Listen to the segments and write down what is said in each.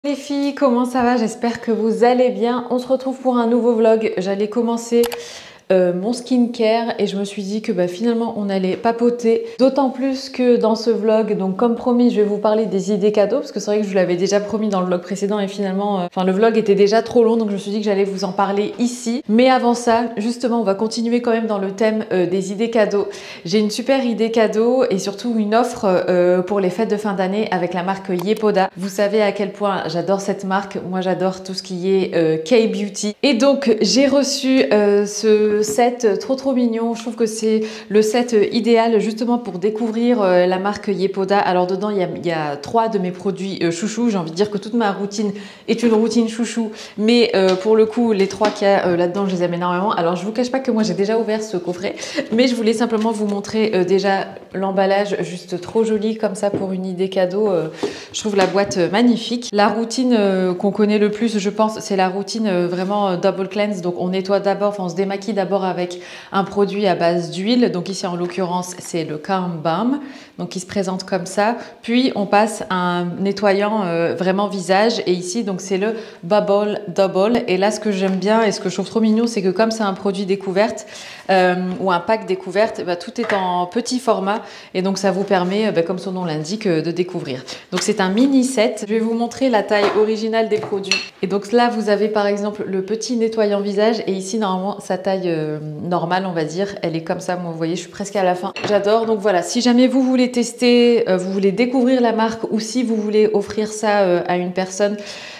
Les filles, comment ça va? J'espère que vous allez bien. On se retrouve pour un nouveau vlog. J'allais commencer mon skincare et je me suis dit que finalement on allait papoter. D'autant plus que dans ce vlog, donc comme promis, je vais vous parler des idées cadeaux parce que c'est vrai que je vous l'avais déjà promis dans le vlog précédent et finalement, le vlog était déjà trop long, donc je me suis dit que j'allais vous en parler ici. Mais avant ça, justement, on va continuer quand même dans le thème des idées cadeaux. J'ai une super idée cadeau et surtout une offre pour les fêtes de fin d'année avec la marque Yepoda. Vous savez à quel point j'adore cette marque. Moi, j'adore tout ce qui est K-beauty. Et donc, j'ai reçu ce set trop mignon. Je trouve que c'est le set idéal justement pour découvrir la marque Yepoda. Alors dedans il y a 3 de mes produits chouchou. J'ai envie de dire que toute ma routine est une routine chouchou, mais pour le coup les 3 qu'il y a là-dedans, je les aime énormément. Alors je vous cache pas que moi j'ai déjà ouvert ce coffret, mais je voulais simplement vous montrer déjà l'emballage juste trop joli comme ça pour une idée cadeau. Je trouve la boîte magnifique. La routine qu'on connaît le plus, je pense, c'est la routine vraiment double cleanse. Donc on nettoie d'abord, enfin on se démaquille d'abord avec un produit à base d'huile. Donc ici en l'occurrence c'est le Calm Balm, donc qui se présente comme ça. Puis on passe à un nettoyant vraiment visage et ici donc c'est le Bubble Double. Et là ce que j'aime bien et ce que je trouve trop mignon, c'est que comme c'est un produit découverte ou un pack découverte, tout est en petit format et donc ça vous permet, comme son nom l'indique, de découvrir. Donc c'est un mini set. Je vais vous montrer la taille originale des produits. Et donc là vous avez par exemple le petit nettoyant visage et ici normalement sa taille normale, on va dire, elle est comme ça. Moi vous voyez, je suis presque à la fin. J'adore. Donc voilà, si jamais vous voulez tester, vous voulez découvrir la marque ou si vous voulez offrir ça à une personne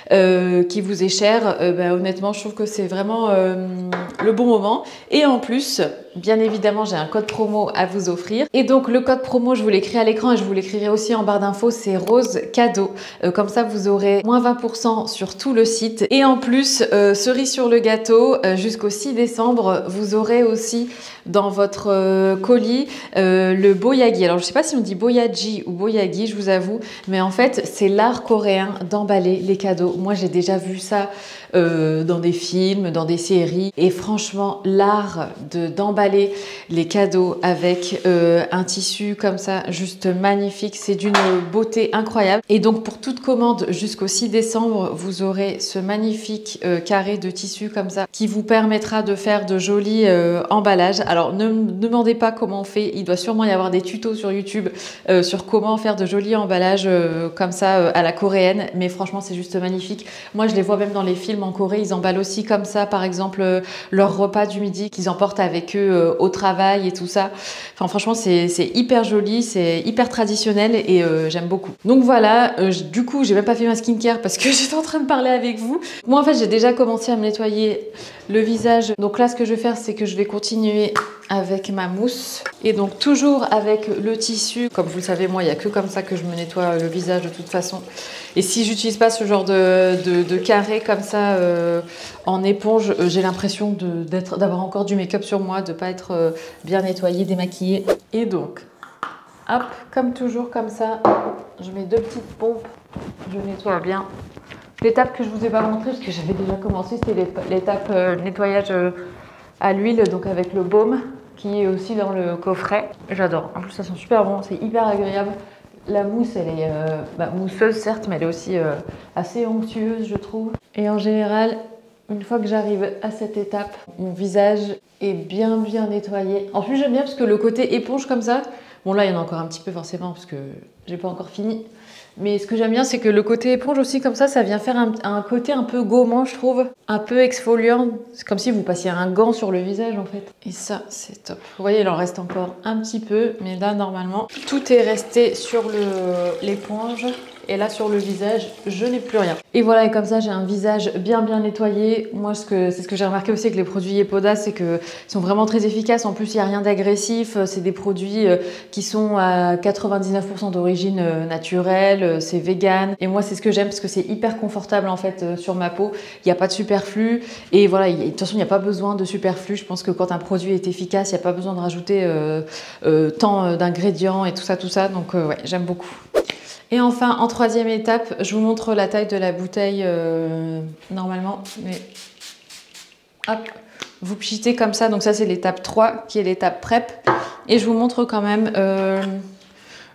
qui vous est chère, honnêtement je trouve que c'est vraiment le bon moment. Et en plus, bien évidemment, j'ai un code promo à vous offrir. Et donc le code promo, je vous l'écris à l'écran et je vous l'écrirai aussi en barre d'infos, c'est Rose Cadeau. Comme ça, vous aurez moins 20% sur tout le site. Et en plus, cerise sur le gâteau, jusqu'au 6 décembre, vous aurez aussi dans votre colis le boyagi. Alors je sais pas si on dit boyaji ou boyagi, je vous avoue, mais en fait c'est l'art coréen d'emballer les cadeaux. Moi j'ai déjà vu ça dans des films, dans des séries, et franchement l'art d'emballer les cadeaux avec un tissu comme ça, juste magnifique, c'est d'une beauté incroyable. Et donc pour toute commande jusqu'au 6 décembre, vous aurez ce magnifique carré de tissu comme ça qui vous permettra de faire de jolis emballages. Alors ne me demandez pas comment on fait, il doit sûrement y avoir des tutos sur YouTube sur comment faire de jolis emballages comme ça à la coréenne, mais franchement c'est juste magnifique. Moi je les vois même dans les films en Corée, ils emballent aussi comme ça par exemple leur repas du midi qu'ils emportent avec eux au travail et tout ça. Enfin franchement c'est hyper joli, c'est hyper traditionnel et j'aime beaucoup. Donc voilà, du coup j'ai même pas fait ma skincare parce que j'étais en train de parler avec vous. Moi en fait j'ai déjà commencé à me nettoyer le visage. Donc là ce que je vais faire, c'est que je vais continuer avec ma mousse et donc toujours avec le tissu. Comme vous le savez, moi il n'y a que comme ça que je me nettoie le visage de toute façon. Et si j'utilise pas ce genre de carré comme ça en éponge, j'ai l'impression d'avoir encore du make-up sur moi, de pas être bien nettoyée, démaquillée. Et donc hop, comme toujours comme ça, je mets 2 petites pompes, je nettoie bien. L'étape que je vous ai pas montrée parce que j'avais déjà commencé, c'était l'étape nettoyage à l'huile, donc avec le baume qui est aussi dans le coffret. J'adore. En plus, ça sent super bon, c'est hyper agréable. La mousse, elle est mousseuse certes, mais elle est aussi assez onctueuse, je trouve. Et en général, une fois que j'arrive à cette étape, mon visage est bien nettoyé. En plus, j'aime bien parce que le côté éponge comme ça, bon là, il y en a encore un petit peu forcément parce que j'ai pas encore fini. Mais ce que j'aime bien, c'est que le côté éponge aussi, comme ça vient faire un côté un peu gommant, je trouve. Un peu exfoliant. C'est comme si vous passiez un gant sur le visage, en fait. Et ça, c'est top. Vous voyez, il en reste encore un petit peu. Mais là, normalement, tout est resté sur l'éponge. Et là, sur le visage, je n'ai plus rien. Et voilà, et comme ça, j'ai un visage bien nettoyé. Moi, c'est ce que j'ai remarqué aussi avec les produits Yepoda, c'est qu'ils sont vraiment très efficaces. En plus, il n'y a rien d'agressif. C'est des produits qui sont à 99% d'origine naturelle. C'est vegan. Et moi, c'est ce que j'aime parce que c'est hyper confortable, en fait, sur ma peau. Il n'y a pas de superflu. Et voilà, de toute façon, il n'y a pas besoin de superflu. Je pense que quand un produit est efficace, il n'y a pas besoin de rajouter tant d'ingrédients et tout ça. Donc, ouais, j'aime beaucoup. Et enfin, en troisième étape, je vous montre la taille de la bouteille normalement. Mais hop, vous pchitez comme ça. Donc ça, c'est l'étape 3 qui est l'étape prep. Et je vous montre quand même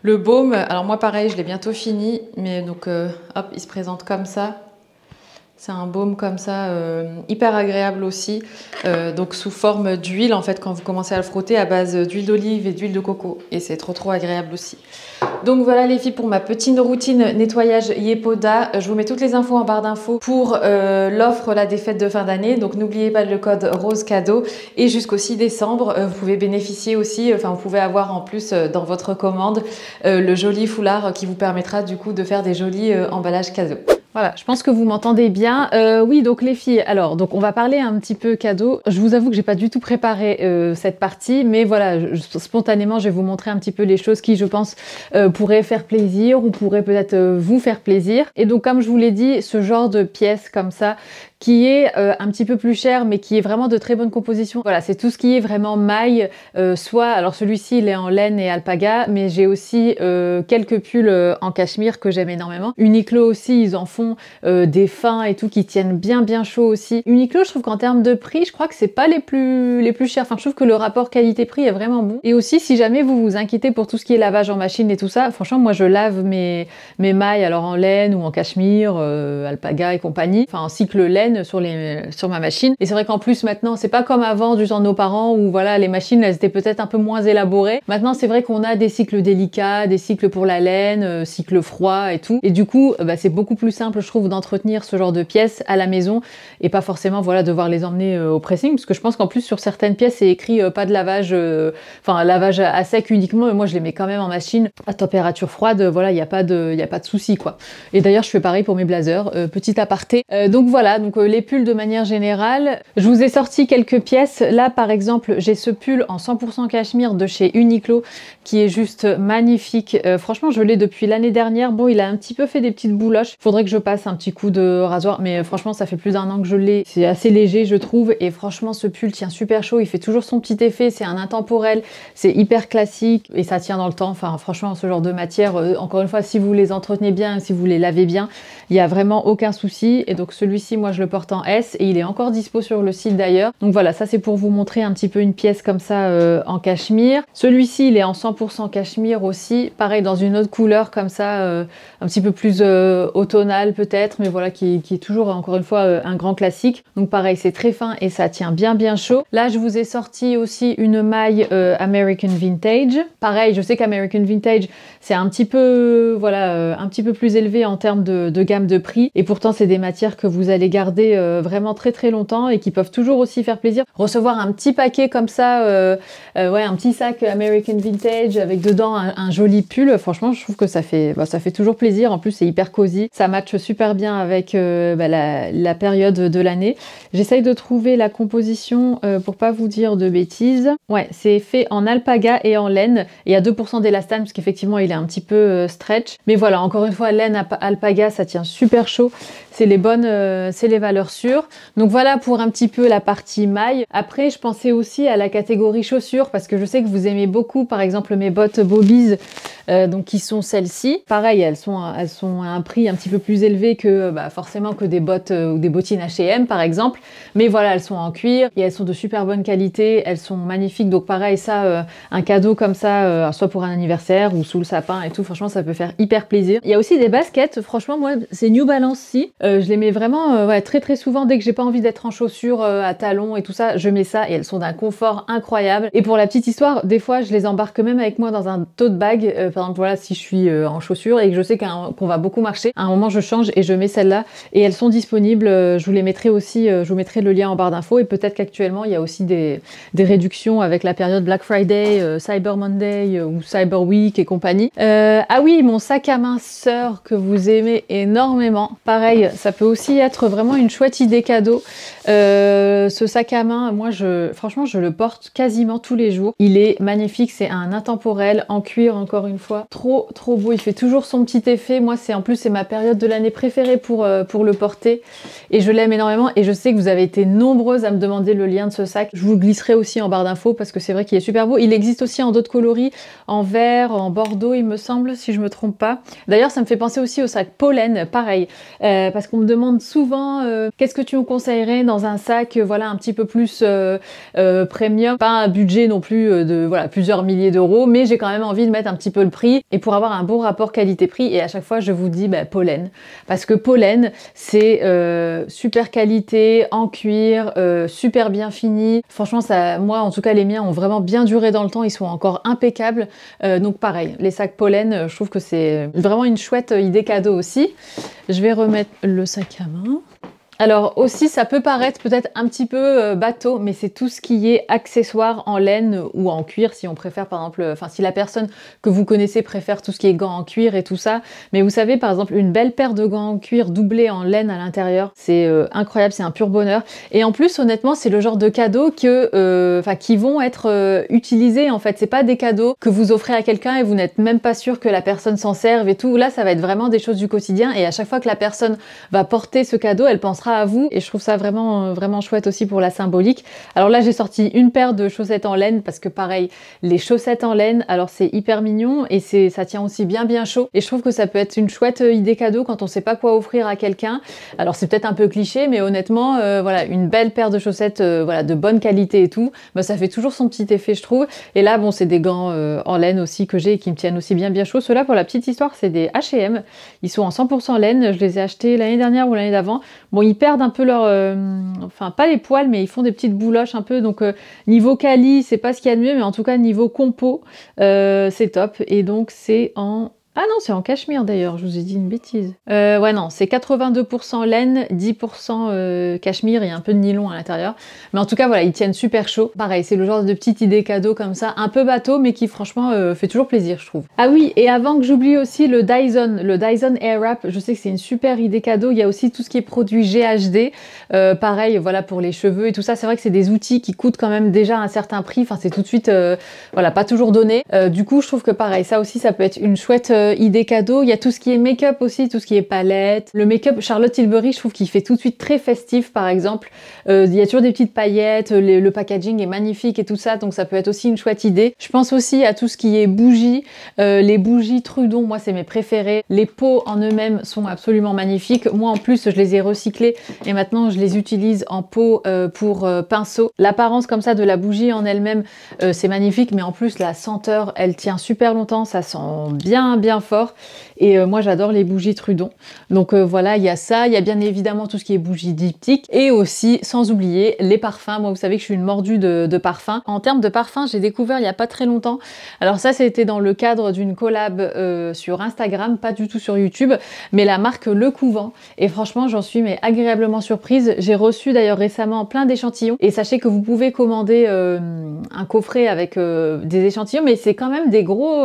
Le baume, alors moi pareil, je l'ai bientôt fini, mais donc hop, il se présente comme ça. C'est un baume comme ça, hyper agréable aussi, donc sous forme d'huile en fait quand vous commencez à le frotter à base d'huile d'olive et d'huile de coco. Et c'est trop agréable aussi. Donc voilà les filles pour ma petite routine nettoyage Yepoda. Je vous mets toutes les infos en barre d'infos pour l'offre là, des fêtes de fin d'année. Donc n'oubliez pas le code rose cadeau. Et jusqu'au 6 décembre, vous pouvez bénéficier aussi, enfin vous pouvez avoir en plus dans votre commande le joli foulard qui vous permettra du coup de faire des jolis emballages cadeaux. Voilà, je pense que vous m'entendez bien. Oui, donc les filles, alors donc on va parler un petit peu cadeau. Je vous avoue que j'ai pas du tout préparé cette partie, mais voilà, spontanément, je vais vous montrer un petit peu les choses qui, je pense, pourraient faire plaisir ou pourraient peut-être vous faire plaisir. Et donc, comme je vous l'ai dit, ce genre de pièces comme ça, qui est un petit peu plus cher, mais qui est vraiment de très bonne composition. Voilà, c'est tout ce qui est vraiment maille, soit, alors celui-ci, il est en laine et alpaga, mais j'ai aussi quelques pulls en cachemire que j'aime énormément. Uniqlo aussi, ils en font des fins et tout qui tiennent bien chaud aussi. Uniqlo, je trouve qu'en termes de prix, je crois que c'est pas les plus chers. Enfin, je trouve que le rapport qualité-prix est vraiment bon. Et aussi, si jamais vous vous inquiétez pour tout ce qui est lavage en machine et tout ça, franchement, moi, je lave mes mailles alors en laine ou en cachemire, alpaga et compagnie, enfin en cycle laine sur ma machine. Et c'est vrai qu'en plus maintenant, c'est pas comme avant du temps de nos parents où voilà, les machines elles étaient peut-être un peu moins élaborées. Maintenant, c'est vrai qu'on a des cycles délicats, des cycles pour la laine, cycles froids et tout. Et du coup, c'est beaucoup plus simple, je trouve, d'entretenir ce genre de pièces à la maison et pas forcément voilà devoir les emmener au pressing, parce que je pense qu'en plus sur certaines pièces c'est écrit pas de lavage, enfin lavage à sec uniquement, mais moi je les mets quand même en machine à température froide. Voilà, il n'y a pas de souci quoi. Et d'ailleurs, je fais pareil pour mes blazers. Petit aparté. Donc voilà, donc les pulls de manière générale, je vous ai sorti quelques pièces. Là par exemple, j'ai ce pull en 100% cachemire de chez Uniqlo qui est juste magnifique. Franchement, je l'ai depuis l'année dernière. Bon, il a un petit peu fait des petites bouloches. Faudrait que je passe un petit coup de rasoir, mais franchement, ça fait plus d'1 an que je l'ai. C'est assez léger, je trouve, et franchement, ce pull tient super chaud. Il fait toujours son petit effet. C'est un intemporel, c'est hyper classique et ça tient dans le temps. Enfin, franchement, ce genre de matière, encore une fois, si vous les entretenez bien, si vous les lavez bien, il n'y a vraiment aucun souci. Et donc celui-ci, moi, je le porte en S et il est encore dispo sur le site d'ailleurs. Donc voilà, ça c'est pour vous montrer un petit peu une pièce comme ça en cachemire. Celui-ci, il est en 100% cachemire aussi. Pareil, dans une autre couleur comme ça, un petit peu plus automnale peut-être, mais voilà, qui est toujours, encore une fois, un grand classique. Donc pareil, c'est très fin et ça tient bien chaud. Là, je vous ai sorti aussi une maille American Vintage. Pareil, je sais qu'American Vintage, c'est un petit peu, voilà, un petit peu plus élevé en termes de gamme de prix. Et pourtant, c'est des matières que vous allez garder vraiment très longtemps et qui peuvent toujours aussi faire plaisir. Recevoir un petit paquet comme ça, ouais, un petit sac American Vintage avec dedans un joli pull, franchement, je trouve que ça fait toujours plaisir. En plus, c'est hyper cosy. Ça matche super bien avec la période de l'année. J'essaye de trouver la composition pour pas vous dire de bêtises. Ouais, c'est fait en alpaga et en laine. Il y a 2% d'élastane parce qu'effectivement, il est un petit peu stretch. Mais voilà, encore une fois, laine alpaga, ça tient super chaud. C'est les bonnes, c'est les valeurs sûres. Donc voilà pour un petit peu la partie maille. Après, je pensais aussi à la catégorie chaussures parce que je sais que vous aimez beaucoup, par exemple, mes bottes Bobies, donc qui sont celles-ci. Pareil, elles sont à un prix un petit peu plus élevé que forcément que des bottes ou des bottines H&M par exemple. Mais voilà, elles sont en cuir et elles sont de super bonne qualité. Elles sont magnifiques. Donc pareil, ça, un cadeau comme ça, soit pour un anniversaire ou sous le sapin et tout, franchement, ça peut faire hyper plaisir. Il y a aussi des baskets. Franchement, moi, c'est New Balance-ci. Je les mets vraiment ouais, très souvent dès que j'ai pas envie d'être en chaussures à talons et tout ça, je mets ça et elles sont d'un confort incroyable. Et pour la petite histoire, des fois je les embarque même avec moi dans un tote bag. Par exemple, voilà, si je suis en chaussures et que je sais qu'on va beaucoup marcher, à un moment je change et je mets celle-là et elles sont disponibles. Je vous les mettrai aussi, je vous mettrai le lien en barre d'infos et peut-être qu'actuellement il y a aussi des réductions avec la période Black Friday, Cyber Monday ou Cyber Week et compagnie. Ah oui, mon sac à main sœur que vous aimez énormément. Pareil, ça peut aussi être vraiment une chouette idée cadeau. Ce sac à main, moi, franchement, je le porte quasiment tous les jours. Il est magnifique, c'est un intemporel en cuir, encore une fois. Trop beau, il fait toujours son petit effet. Moi, en plus, c'est ma période de l'année mes préférés pour le porter et je l'aime énormément et je sais que vous avez été nombreuses à me demander le lien de ce sac. Je vous le glisserai aussi en barre d'infos parce que c'est vrai qu'il est super beau. Il existe aussi en d'autres coloris, en vert, en bordeaux il me semble, si je me trompe pas. D'ailleurs ça me fait penser aussi au sac Pollen, pareil, parce qu'on me demande souvent qu'est-ce que tu me conseillerais dans un sac voilà, un petit peu plus premium, pas un budget non plus de voilà, plusieurs milliers d'euros, mais j'ai quand même envie de mettre un petit peu le prix et pour avoir un bon rapport qualité-prix. Et à chaque fois je vous dis Pollen, parce que Pollen c'est super qualité, en cuir, super bien fini. Franchement ça, moi en tout cas les miens ont vraiment bien duré dans le temps, ils sont encore impeccables. Donc pareil, les sacs Pollen, je trouve que c'est vraiment une chouette idée cadeau aussi. Je vais remettre le sac à main. Alors aussi, ça peut paraître peut-être un petit peu bateau, mais c'est tout ce qui est accessoires en laine ou en cuir, si on préfère par exemple, enfin si la personne que vous connaissez préfère tout ce qui est gants en cuir et tout ça. Mais vous savez, par exemple, une belle paire de gants en cuir doublés en laine à l'intérieur, c'est incroyable, c'est un pur bonheur. Et en plus, honnêtement, c'est le genre de cadeaux que, qui vont être utilisés en fait. C'est pas des cadeaux que vous offrez à quelqu'un et vous n'êtes même pas sûr que la personne s'en serve et tout. Là, ça va être vraiment des choses du quotidien et à chaque fois que la personne va porter ce cadeau, elle pensera à vous et je trouve ça vraiment vraiment chouette aussi pour la symbolique. Alors là j'ai sorti une paire de chaussettes en laine parce que pareil, les chaussettes en laine, alors c'est hyper mignon et ça tient aussi bien chaud et je trouve que ça peut être une chouette idée cadeau quand on sait pas quoi offrir à quelqu'un. Alors c'est peut-être un peu cliché mais honnêtement voilà, une belle paire de chaussettes voilà, de bonne qualité et tout, ça fait toujours son petit effet je trouve. Et là bon, c'est des gants en laine aussi que j'ai et qui me tiennent aussi bien chaud. Ceux-là, pour la petite histoire, c'est des H&M, ils sont en 100% laine, je les ai achetés l'année dernière ou l'année d'avant. Bon, ils perdent un peu leur... enfin, pas les poils, mais ils font des petites bouloches un peu. Donc, niveau quali, c'est pas ce qu'il y a de mieux, mais en tout cas, niveau compo, c'est top. Et donc, c'est en... Ah non, c'est en cachemire d'ailleurs, je vous ai dit une bêtise. Ouais non, c'est 82% laine, 10% cachemire et un peu de nylon à l'intérieur. Mais en tout cas, voilà, ils tiennent super chaud. Pareil, c'est le genre de petite idée cadeau comme ça, un peu bateau, mais qui franchement fait toujours plaisir, je trouve. Ah oui, et avant que j'oublie aussi le Dyson Airwrap, je sais que c'est une super idée cadeau. Il y a aussi tout ce qui est produit GHD. Pareil, voilà, pour les cheveux et tout ça. C'est vrai que c'est des outils qui coûtent quand même déjà un certain prix. Enfin, c'est tout de suite, voilà, pas toujours donné. Du coup, je trouve que pareil, ça aussi, ça peut être une chouette idée cadeau. Il y a tout ce qui est make-up aussi, tout ce qui est palette. Le make-up Charlotte Tilbury, je trouve qu'il fait tout de suite très festif, par exemple. Il y a toujours des petites paillettes, le packaging est magnifique et tout ça, donc ça peut être aussi une chouette idée. Je pense aussi à tout ce qui est bougies. Les bougies Trudon, moi, c'est mes préférés. Les pots en eux-mêmes sont absolument magnifiques. Moi, en plus, je les ai recyclés et maintenant, je les utilise en pot pour pinceau. L'apparence comme ça de la bougie en elle-même, c'est magnifique, mais en plus, la senteur, elle tient super longtemps. Ça sent bien fort et moi j'adore les bougies Trudon, donc voilà, il y a ça, il y a bien évidemment tout ce qui est bougies diptyques et aussi sans oublier les parfums. Moi vous savez que je suis une mordue de parfums. En termes de parfums, j'ai découvert il y a pas très longtemps, alors ça c'était dans le cadre d'une collab sur Instagram, pas du tout sur YouTube, mais la marque Le Couvent, et franchement j'en suis mais agréablement surprise. J'ai reçu d'ailleurs récemment plein d'échantillons et sachez que vous pouvez commander un coffret avec des échantillons, mais c'est quand même des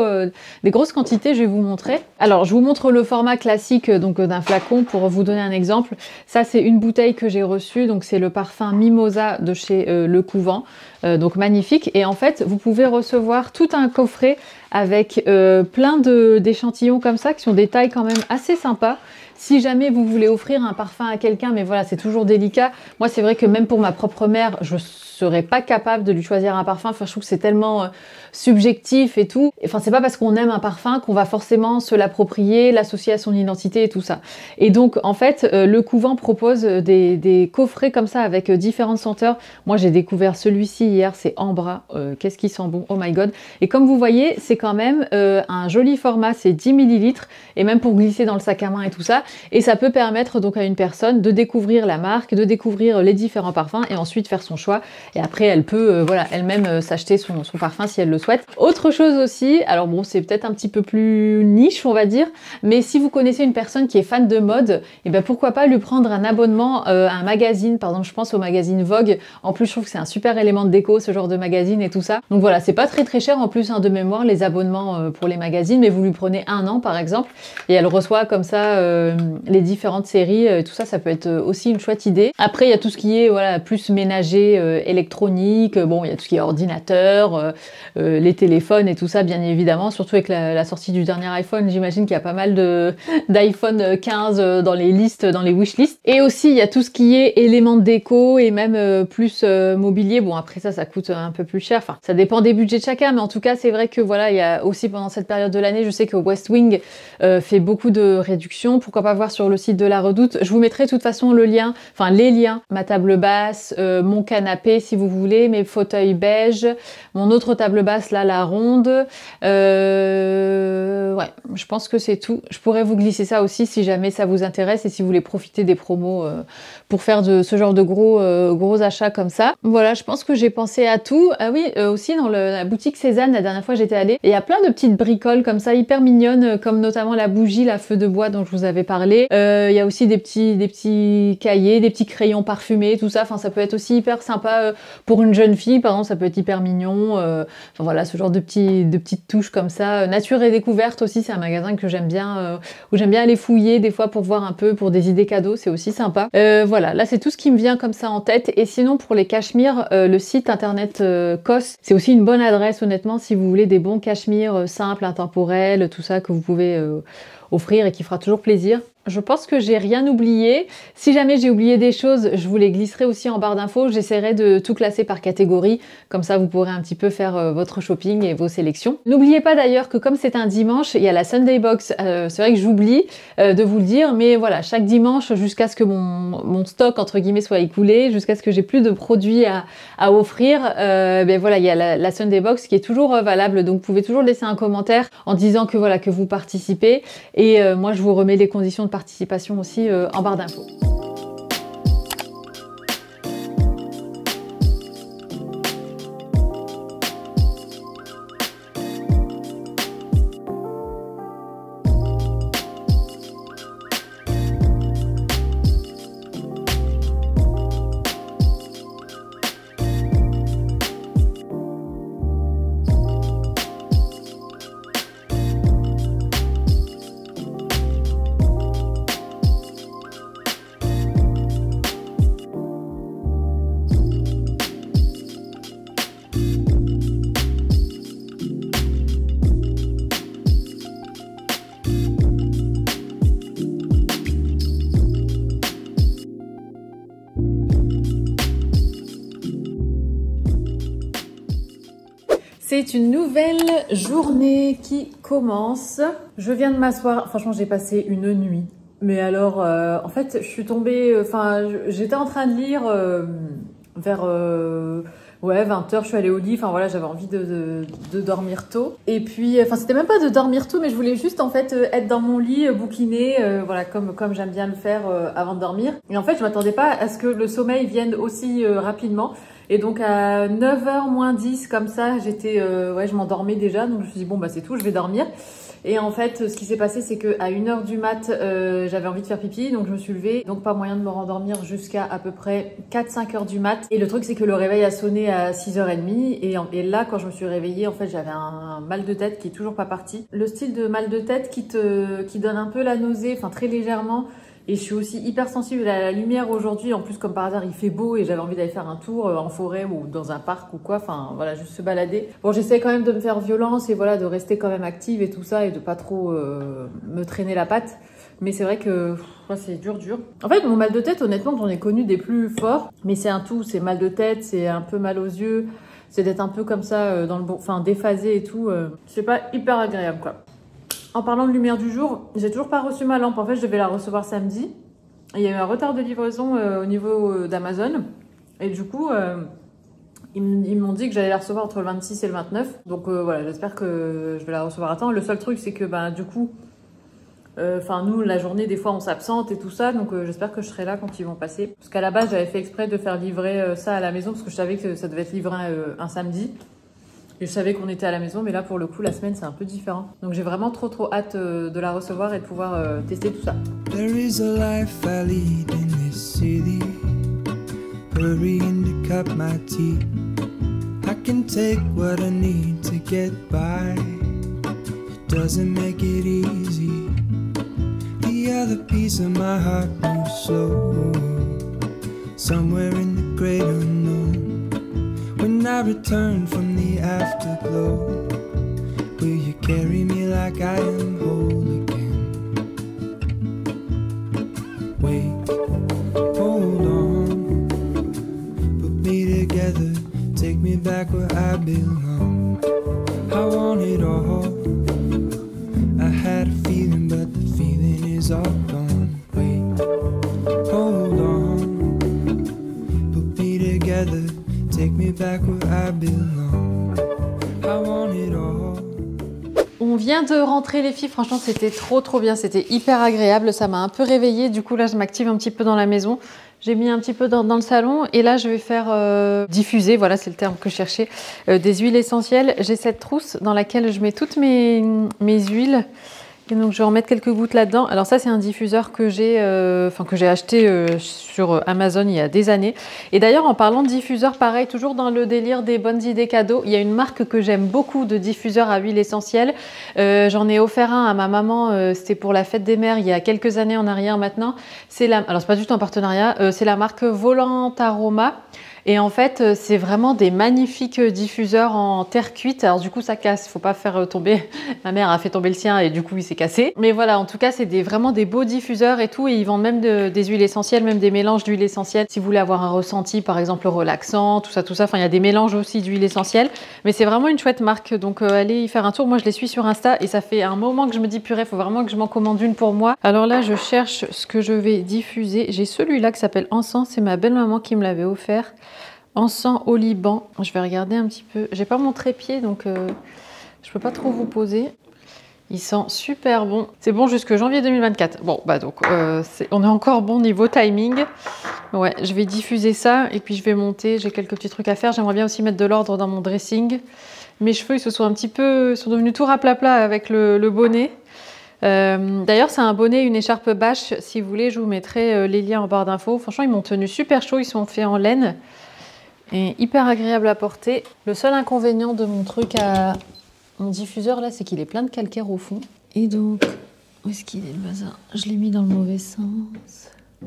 grosses quantités. Je vais vous montrer. Alors je vous montre le format classique donc d'un flacon pour vous donner un exemple. Ça c'est une bouteille que j'ai reçue, donc c'est le parfum Mimosa de chez Le Couvent, donc magnifique. Et en fait vous pouvez recevoir tout un coffret avec plein d'échantillons comme ça qui sont des tailles quand même assez sympas. Si jamais vous voulez offrir un parfum à quelqu'un, mais voilà, c'est toujours délicat. Moi, c'est vrai que même pour ma propre mère, je serais pas capable de lui choisir un parfum. Enfin, je trouve que c'est tellement subjectif et tout. Enfin, c'est pas parce qu'on aime un parfum qu'on va forcément se l'approprier, l'associer à son identité et tout ça. Et donc, en fait, Le Couvent propose des coffrets comme ça avec différentes senteurs. Moi, j'ai découvert celui-ci hier, c'est Ambra. Qu'est-ce qui sent bon, oh my god. Et comme vous voyez, c'est quand même un joli format, c'est 10 ml, et même pour glisser dans le sac à main et tout ça. Et ça peut permettre donc à une personne de découvrir la marque, de découvrir les différents parfums et ensuite faire son choix. Et après, elle peut voilà, elle-même s'acheter son parfum si elle le souhaite. Autre chose aussi, alors bon, c'est peut-être un petit peu plus niche, on va dire, mais si vous connaissez une personne qui est fan de mode, et ben pourquoi pas lui prendre un abonnement à un magazine. Par exemple, je pense au magazine Vogue. En plus, je trouve que c'est un super élément de déco, ce genre de magazine et tout ça. Donc voilà, c'est pas très cher en plus, hein, de mémoire, les abonnements pour les magazines, mais vous lui prenez 1 an par exemple, et elle reçoit comme ça les différentes séries, tout ça, ça peut être aussi une chouette idée. Après, il y a tout ce qui est voilà, plus ménager, électronique, bon, il y a tout ce qui est ordinateur, les téléphones et tout ça, bien évidemment, surtout avec la sortie du dernier iPhone, j'imagine qu'il y a pas mal d'iPhone 15 dans les listes, dans les wishlists. Et aussi, il y a tout ce qui est éléments de déco et même plus mobilier. Bon, après ça coûte un peu plus cher. Enfin, ça dépend des budgets de chacun, mais en tout cas, c'est vrai que voilà, il y a aussi pendant cette période de l'année, je sais que West Wing fait beaucoup de réductions. Pourquoi pas voir sur le site de la Redoute. Je vous mettrai de toute façon le lien, enfin les liens, ma table basse, mon canapé si vous voulez, mes fauteuils beige, mon autre table basse là, la ronde. Ouais, je pense que c'est tout. Je pourrais vous glisser ça aussi si jamais ça vous intéresse et si vous voulez profiter des promos pour faire de ce genre de gros achats comme ça. Voilà, je pense que j'ai pensé à tout. Ah oui, aussi dans la boutique Cézanne, la dernière fois j'étais allée, et il y a plein de petites bricoles comme ça, hyper mignonnes, comme notamment la bougie, la feu de bois dont je vous avais parlé. Il y a aussi des petits cahiers, des petits crayons parfumés, tout ça. Enfin, ça peut être aussi hyper sympa pour une jeune fille, par exemple, ça peut être hyper mignon. Enfin voilà, ce genre de petites touches comme ça. Nature et découverte aussi, c'est un magasin que j'aime bien, où j'aime bien aller fouiller des fois pour voir un peu, pour des idées cadeaux, c'est aussi sympa. Voilà, là c'est tout ce qui me vient comme ça en tête. Et sinon pour les cachemires, le site internet COS, c'est aussi une bonne adresse honnêtement si vous voulez des bons cachemires simples, intemporels, tout ça que vous pouvez offrir et qui fera toujours plaisir. Je pense que j'ai rien oublié. Si jamais j'ai oublié des choses, je vous les glisserai aussi en barre d'infos. J'essaierai de tout classer par catégorie. Comme ça, vous pourrez un petit peu faire votre shopping et vos sélections. N'oubliez pas d'ailleurs que comme c'est un dimanche, il y a la Sunday Box. C'est vrai que j'oublie de vous le dire, mais voilà, chaque dimanche, jusqu'à ce que mon stock, entre guillemets, soit écoulé, jusqu'à ce que j'ai plus de produits à offrir, ben voilà, il y a la Sunday Box qui est toujours valable. Donc, vous pouvez toujours laisser un commentaire en disant que voilà, que vous participez. Et moi, je vous remets les conditions de participation aussi en barre d'infos. C'est une nouvelle journée qui commence. Je viens de m'asseoir. Franchement, j'ai passé une nuit. Mais alors, en fait, je suis tombée... Enfin, j'étais en train de lire vers... ouais, 20h, je suis allée au lit. Enfin, voilà, j'avais envie de dormir tôt. Et puis, enfin, c'était même pas de dormir tôt, mais je voulais juste, en fait, être dans mon lit, bouquiner, voilà, comme j'aime bien le faire avant de dormir. Et en fait, je m'attendais pas à ce que le sommeil vienne aussi rapidement. Et donc à 9h moins 10 comme ça, j'étais, ouais, je m'endormais déjà, donc je me suis dit bon bah c'est tout, je vais dormir. Et en fait, ce qui s'est passé, c'est qu'à 1h du mat, j'avais envie de faire pipi, donc je me suis levée. Donc pas moyen de me rendormir jusqu'à à peu près 4-5h du mat. Et le truc, c'est que le réveil a sonné à 6h30. Et là, quand je me suis réveillée, en fait, j'avais un mal de tête qui est toujours pas parti. Le style de mal de tête qui donne un peu la nausée, enfin très légèrement. Et je suis aussi hyper sensible à la lumière aujourd'hui. En plus, comme par hasard, il fait beau et j'avais envie d'aller faire un tour en forêt ou dans un parc ou quoi. Enfin, voilà, juste se balader. Bon, j'essaie quand même de me faire violence et voilà, de rester quand même active et tout ça et de pas trop me traîner la patte. Mais c'est vrai que c'est dur. En fait, mon mal de tête, honnêtement, j'en ai connu des plus forts. Mais c'est un tout. C'est mal de tête, c'est un peu mal aux yeux. C'est d'être un peu comme ça, dans le bon, enfin, déphasé et tout. C'est pas hyper agréable, quoi. En parlant de lumière du jour, j'ai toujours pas reçu ma lampe. En fait, je devais la recevoir samedi. Et il y a eu un retard de livraison au niveau d'Amazon. Et du coup, ils m'ont dit que j'allais la recevoir entre le 26 et le 29. Donc voilà, j'espère que je vais la recevoir à temps. Le seul truc, c'est que bah, du coup, nous, la journée, des fois, on s'absente et tout ça. Donc j'espère que je serai là quand ils vont passer. Parce qu'à la base, j'avais fait exprès de faire livrer ça à la maison. Parce que je savais que ça devait être livré un samedi. Et je savais qu'on était à la maison, mais là, pour le coup, la semaine, c'est un peu différent. Donc, j'ai vraiment trop hâte de la recevoir et de pouvoir tester tout ça. There is a life I lead in this city, hurrying to cut my teeth. I can take what I need to get by. It doesn't make it easy. The other piece of my heart moves slow, somewhere in the great unknown. When I return from the afterglow, will you carry me like I am whole again? Wait, hold on, put me together, take me back where I belong. I want it all, I had a feeling but the feeling is all gone. Wait, hold on, put me together, take me back where I belong. I want it all. On vient de rentrer les filles, franchement c'était trop bien, c'était hyper agréable, ça m'a un peu réveillée, du coup là je m'active un petit peu dans la maison. J'ai mis un petit peu dans le salon et là je vais faire diffuser, voilà c'est le terme que je cherchais, des huiles essentielles. J'ai cette trousse dans laquelle je mets toutes mes huiles. Et donc je vais en mettre quelques gouttes là-dedans. Alors ça c'est un diffuseur que j'ai acheté sur Amazon il y a des années. Et d'ailleurs en parlant de diffuseur, pareil, toujours dans le délire des bonnes idées cadeaux, il y a une marque que j'aime beaucoup de diffuseur à huile essentielle. J'en ai offert un à ma maman, c'était pour la fête des mères il y a quelques années en arrière maintenant. Alors c'est pas du tout un partenariat, c'est la marque Volant Aroma. Et en fait, c'est vraiment des magnifiques diffuseurs en terre cuite. Alors du coup, ça casse, faut pas faire tomber. Ma mère a fait tomber le sien et du coup, il s'est cassé. Mais voilà, en tout cas, c'est vraiment des beaux diffuseurs et tout. Et ils vendent même des huiles essentielles, même des mélanges d'huiles essentielles. Si vous voulez avoir un ressenti, par exemple, relaxant, tout ça. Enfin, il y a des mélanges aussi d'huiles essentielles. Mais c'est vraiment une chouette marque. Donc, allez y faire un tour. Moi, je les suis sur Insta et ça fait un moment que je me dis, purée, faut vraiment que je m'en commande une pour moi. Alors là, je cherche ce que je vais diffuser. J'ai celui-là qui s'appelle Encens. C'est ma belle-maman qui me l'avait offert. Encens au Liban. Je vais regarder un petit peu. J'ai pas mon trépied donc je peux pas trop vous poser. Il sent super bon. C'est bon jusque janvier 2024. Bon bah donc on est encore bon niveau timing. Ouais, je vais diffuser ça et puis je vais monter. J'ai quelques petits trucs à faire. J'aimerais bien aussi mettre de l'ordre dans mon dressing. Mes cheveux ils sont devenus tout raplapla avec le bonnet. D'ailleurs c'est un bonnet, une écharpe bâche. Si vous voulez, je vous mettrai les liens en barre d'infos. Franchement ils m'ont tenu super chaud. Ils sont faits en laine. Et hyper agréable à porter. Le seul inconvénient de mon diffuseur là, c'est qu'il est plein de calcaire au fond. Et donc, où est-ce qu'il est le bazar? Je l'ai mis dans le mauvais sens.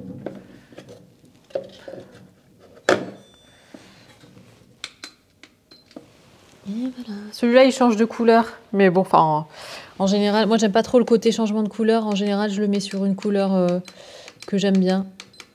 Et voilà. Celui-là, il change de couleur. Mais bon, enfin, en général, moi j'aime pas trop le côté changement de couleur. En général, je le mets sur une couleur que j'aime bien.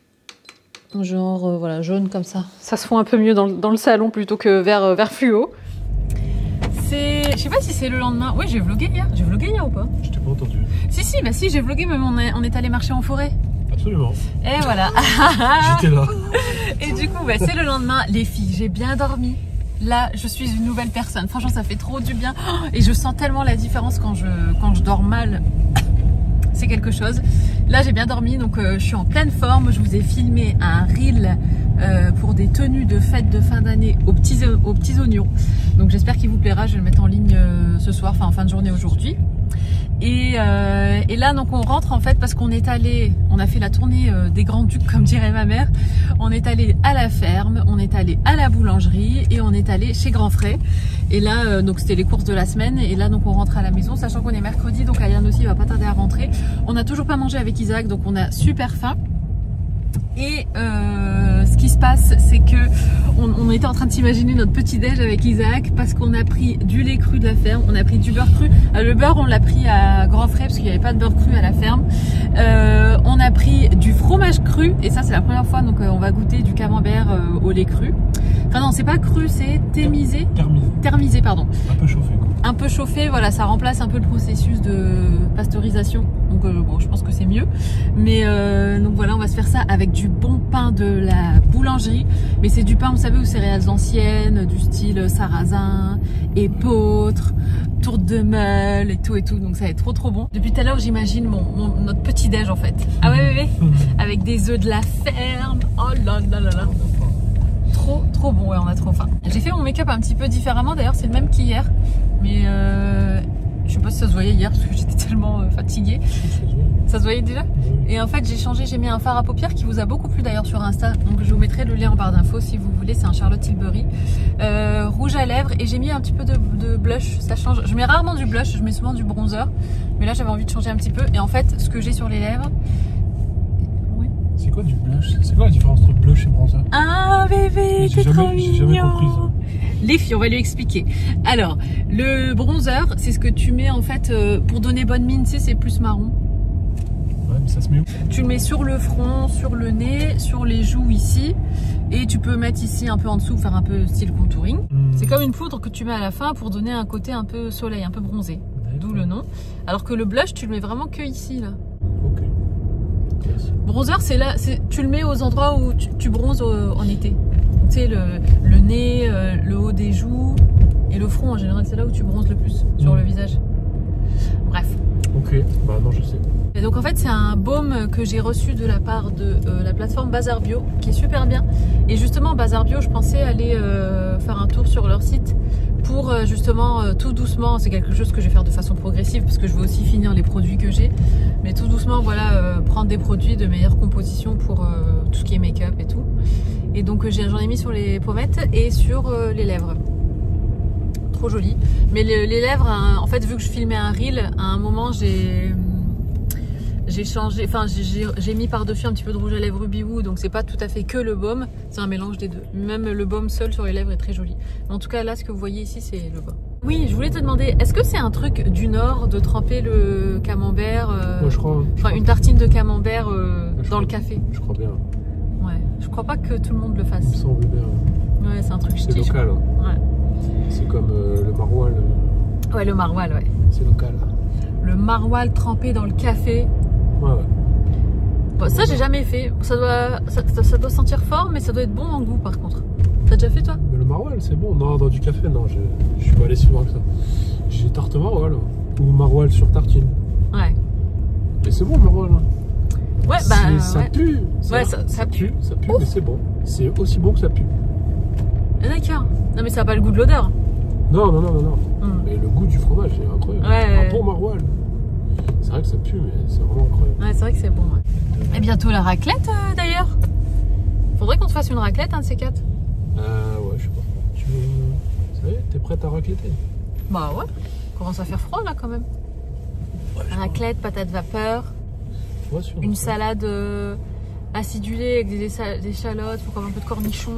Genre jaune comme ça. Ça se fond un peu mieux dans le salon plutôt que vert fluo. Je sais pas si c'est le lendemain. Oui, j'ai vlogué hier. J'ai vlogué hier ou pas? Je t'ai pas entendu. Si, bah si, j'ai vlogué, mais on est allé marcher en forêt. Absolument. Et voilà. J'étais là. Et du coup, bah, c'est le lendemain. Les filles, j'ai bien dormi. Là, je suis une nouvelle personne. Franchement, ça fait trop du bien. Et je sens tellement la différence quand je dors mal. C'est quelque chose. Là j'ai bien dormi donc je suis en pleine forme. Je vous ai filmé un reel pour des tenues de fête de fin d'année aux petits oignons. Donc j'espère qu'il vous plaira. Je vais le mettre en ligne ce soir, enfin en fin de journée aujourd'hui. Et là donc on rentre en fait parce qu'on a fait la tournée des Grands Ducs comme dirait ma mère. On est allé à la ferme, on est allé à la boulangerie et on est allé chez Grand Frais. Et là donc c'était les courses de la semaine et là donc on rentre à la maison sachant qu'on est mercredi donc Ayane aussi va pas tarder à rentrer. On n'a toujours pas mangé avec Isaac donc on a super faim. Et ce qui se passe, c'est que on était en train de s'imaginer notre petit déj avec Isaac parce qu'on a pris du lait cru de la ferme, on a pris du beurre cru. Le beurre, on l'a pris à Grand Frais parce qu'il n'y avait pas de beurre cru à la ferme. On a pris du fromage cru et ça c'est la première fois donc on va goûter du camembert au lait cru. Enfin non, c'est pas cru, c'est thermisé. Thermisé, pardon. Un peu chauffé quoi. Un peu chauffé, voilà, ça remplace un peu le processus de pasteurisation. Donc bon, je pense que c'est mieux. Mais donc voilà, on va se faire ça avec du bon pain de la boulangerie. Mais c'est du pain, vous savez, aux céréales anciennes, du style sarrasin, épeautre, tourte de meule et tout. Donc ça va être trop bon. Depuis tout à l'heure, j'imagine notre petit déj en fait. Ah ouais, bébé, avec des œufs de la ferme. Oh là là là là. Trop bon, ouais, on a trop faim. J'ai fait mon make-up un petit peu différemment, d'ailleurs c'est le même qu'hier, mais je sais pas si ça se voyait hier parce que j'étais tellement fatiguée. Ça se voyait déjà? Et en fait, j'ai mis un fard à paupières qui vous a beaucoup plu d'ailleurs sur Insta. Donc je vous mettrai le lien en barre d'infos si vous voulez. C'est un Charlotte Tilbury. Rouge à lèvres. Et j'ai mis un petit peu de blush. Ça change. Je mets rarement du blush, je mets souvent du bronzer. Mais là, j'avais envie de changer un petit peu. Et en fait, ce que j'ai sur les lèvres... Oui. C'est quoi du blush? C'est quoi la différence entre blush et bronzer? Ah bébé, t'es trop mignon. J'ai jamais compris ça. Les filles, on va lui expliquer. Alors, le bronzer, c'est ce que tu mets en fait pour donner bonne mine. Tu sais, c'est plus marron. Ouais, mais ça se met où? Tu le mets sur le front, sur le nez, sur les joues ici. Et tu peux mettre ici un peu en dessous, faire un peu style contouring. C'est comme une poudre que tu mets à la fin pour donner un côté un peu soleil, un peu bronzé. D'où le nom. Alors que le blush, tu le mets vraiment que ici, là. Ok. Bronzer, c'est là, tu le mets aux endroits où tu bronzes en été. Tu sais, le nez, le haut des joues et le front en général, c'est là où tu bronzes le plus sur le visage. Bref. Ok, bah non, je sais. Et donc en fait, c'est un baume que j'ai reçu de la part de la plateforme Bazar Bio qui est super bien. Et justement, Bazar Bio, je pensais aller faire un tour sur leur site pour justement tout doucement, c'est quelque chose que je vais faire de façon progressive parce que je veux aussi finir les produits que j'ai, mais tout doucement, voilà, prendre des produits de meilleure composition pour tout ce qui est make-up et tout. Et donc j'en ai mis sur les pommettes et sur les lèvres. Trop joli. Mais les lèvres, hein, en fait, vu que je filmais un reel, à un moment j'ai changé, enfin j'ai mis par-dessus un petit peu de rouge à lèvres Ruby Woo, donc c'est pas tout à fait que le baume, c'est un mélange des deux. Même le baume seul sur les lèvres est très joli. Mais en tout cas là, ce que vous voyez ici, c'est le baume. Oui, je voulais te demander, est-ce que c'est un truc du Nord de tremper le camembert, ouais, je crois. Enfin une tartine de camembert dans le café? Je crois bien. Ouais, je crois pas que tout le monde le fasse. Il me semble bien. Ouais, c'est un truc C'est ch'ti. local. Hein. Ouais. C'est comme le maroilles. Ouais, le maroilles, ouais. C'est local. Le maroilles trempé dans le café. Ouais, ouais. Bon, ça, j'ai jamais fait. Ça doit sentir fort, mais ça doit être bon en goût par contre. T'as déjà fait toi? Mais le maroilles, c'est bon. Non, dans du café, non. Je suis pas allé si loin que ça. J'ai tarte maroilles. Ou maroilles sur tartine. Ouais. Mais c'est bon le maroilles. Ouais, bah. Ça pue. Ouais, ça pue. Ça pue, mais c'est bon. C'est aussi bon que ça pue. D'accord. Non, mais ça n'a pas le goût de l'odeur. Non. Mais le goût du fromage est incroyable. Ouais. Un bon maroilles. C'est vrai que ça pue, mais c'est vraiment incroyable. Ouais, c'est vrai que c'est bon. Ouais. Et bientôt la raclette d'ailleurs. Faudrait qu'on te fasse une raclette, un de ces quatre. Ouais, je sais pas. Tu veux. Ça y est, t'es prête à racletter? Bah ouais. Commence à faire froid là quand même. Ouais, raclette, patates vapeur. Ouais, sûr, une salade acidulée avec des échalotes, faut comme un peu de cornichons.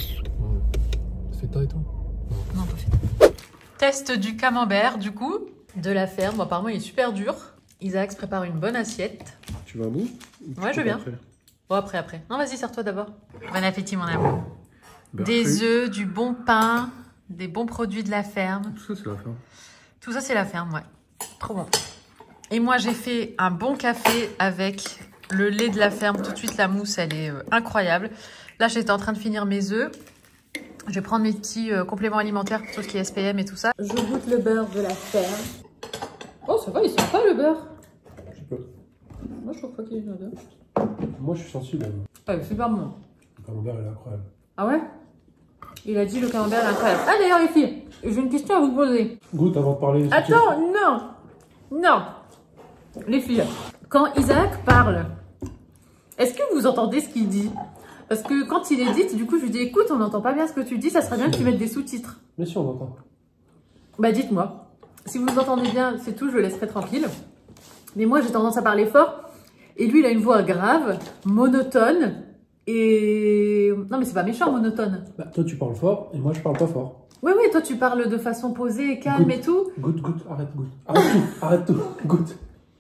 Ouais. Feta et tout? Non, pas feta. Test du camembert du coup, de la ferme. Bon, apparemment il est super dur. Isaac se prépare une bonne assiette. Tu vas à bout? Ouais, je veux bien. Bon, après. Non, vas-y, sers-toi d'abord. Bon appétit, mon amour. Des œufs, du bon pain, des bons produits de la ferme. Tout ça, c'est la ferme. Tout ça, c'est la ferme, ouais. Trop bon. Et moi, j'ai fait un bon café avec le lait de la ferme. Tout de suite, la mousse, elle est incroyable. Là, j'étais en train de finir mes œufs. Je vais prendre mes petits compléments alimentaires pour tout ce qui est SPM et tout ça. Je goûte le beurre de la ferme. Oh, ça va, il sent pas le beurre. Je sais pas. Moi, je trouve pas qu'il y ait une odeur. Moi, je suis sensible. Ah, c'est super bon. Le camembert, il est incroyable. Ah ouais? Il a dit le camembert est incroyable. Ah, d'ailleurs, les filles, j'ai une question à vous poser. Goûte avant de parler. Attends, non. Les filles, quand Isaac parle, est-ce que vous entendez ce qu'il dit? Parce que quand il édite, du coup, je lui dis écoute, on n'entend pas bien ce que tu dis, ça serait bien que tu mettes des sous-titres. Mais si, on entend. Bah, dites-moi. Si vous entendez bien, c'est tout, je le laisserai tranquille. Mais moi, j'ai tendance à parler fort. Et lui, il a une voix grave, monotone. Et. Non, mais c'est pas méchant, monotone. Bah, toi, tu parles fort et moi, je parle pas fort. Oui, toi, tu parles de façon posée et calme et tout. Goûte, arrête tout. Arrête tout, goûte.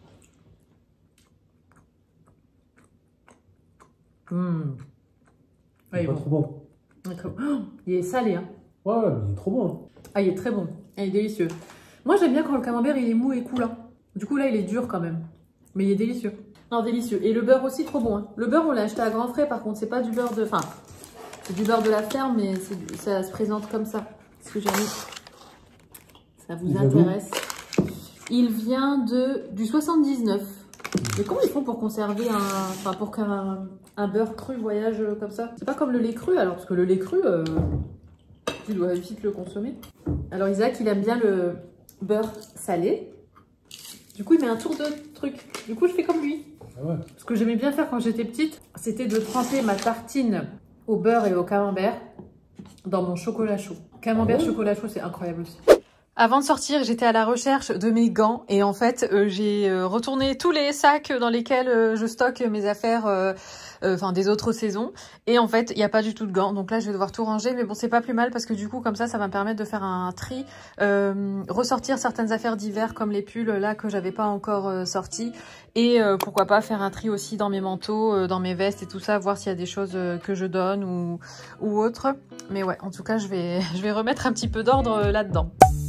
Ouais, il est pas trop bon. Il est salé, hein. Ouais, mais il est trop bon. Hein. Ah, il est très bon. Il est délicieux. Moi, j'aime bien quand le camembert, il est mou et coulant. Du coup, là, il est dur quand même. Mais il est délicieux. Non, délicieux. Et le beurre aussi, trop bon. Hein. Le beurre, on l'a acheté à grands frais. Par contre, c'est pas du beurre de... Enfin, c'est du beurre de la ferme, mais ça se présente comme ça. Ce que j'ai mis. Ça vous intéresse? Il vient du 79. Mais comment ils font pour conserver enfin, pour qu'un beurre cru voyage comme ça? C'est pas comme le lait cru, alors, parce que le lait cru, tu dois vite le consommer. Alors, Isaac, il aime bien le beurre salé. Du coup, il met un tour de truc. Du coup, je fais comme lui. Ah ouais. Ce que j'aimais bien faire quand j'étais petite, c'était de tremper ma tartine au beurre et au camembert dans mon chocolat chaud. Camembert, chocolat chaud, c'est incroyable aussi. Avant de sortir, j'étais à la recherche de mes gants et en fait, j'ai retourné tous les sacs dans lesquels je stocke mes affaires enfin des autres saisons et en fait, il n'y a pas du tout de gants. Donc là, je vais devoir tout ranger mais bon, c'est pas plus mal parce que du coup, comme ça va me permettre de faire un tri, ressortir certaines affaires d'hiver comme les pulls là que j'avais pas encore sortis et pourquoi pas faire un tri aussi dans mes manteaux, dans mes vestes et tout ça, voir s'il y a des choses que je donne ou autre. Mais ouais, en tout cas, je vais remettre un petit peu d'ordre là-dedans.